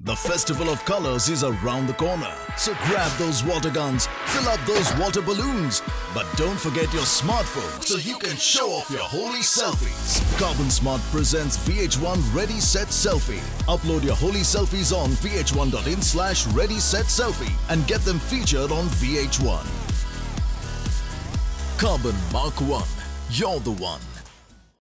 The festival of colors is around the corner. So grab those water guns, fill up those water balloons. But don't forget your smartphone so you can show off your Holi selfies. Karbonn Smart presents Vh1 Ready Set Selfie. Upload your Holi selfies on vh1.in/Ready Set Selfie and get them featured on Vh1. Karbonn Mark 1. You're the one.